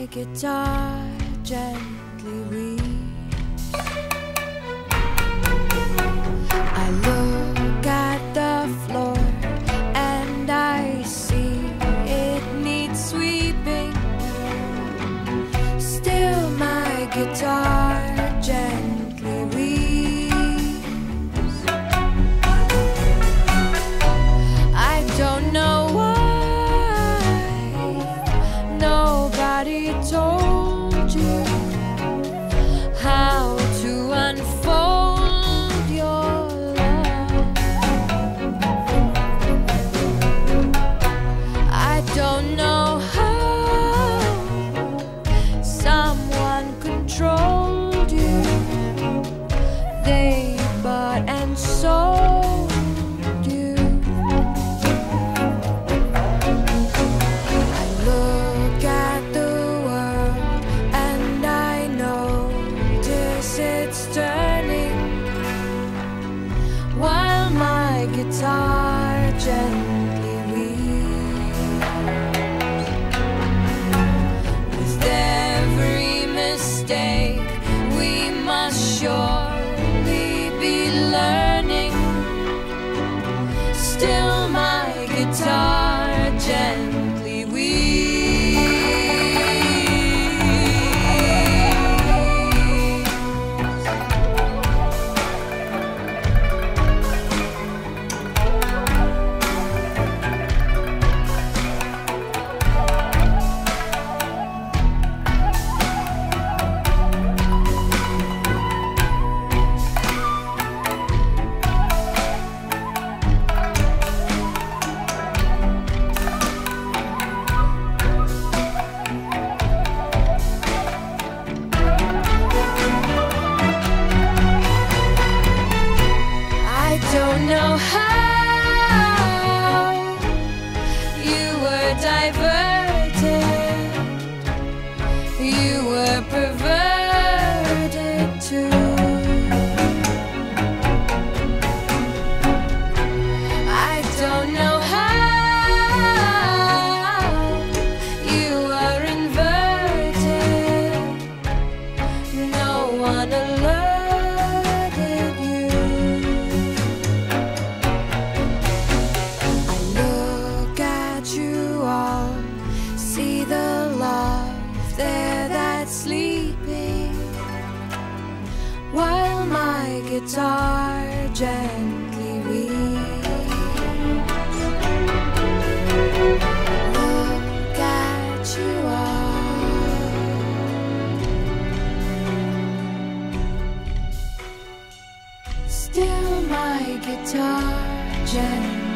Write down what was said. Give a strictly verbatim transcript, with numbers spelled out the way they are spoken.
guitar gently weeps. I look at the floor and I see it needs sweeping. Still my guitar gently weeps. I don't know why nobody told you how to unfold your love. I don't know how someone controlled you. They bought and sold you. I look at the world and I notice it's turning while my guitar gently weeps. With every mistake we must surely be learning. Still my guitar gently weeps. I don't know how you were diverted, you were perverted too. I don't know how you are inverted, no one alerted you. I look at you all, see the love there that's sleeping, while my guitar gently weeps. Look at you all, still my guitar gently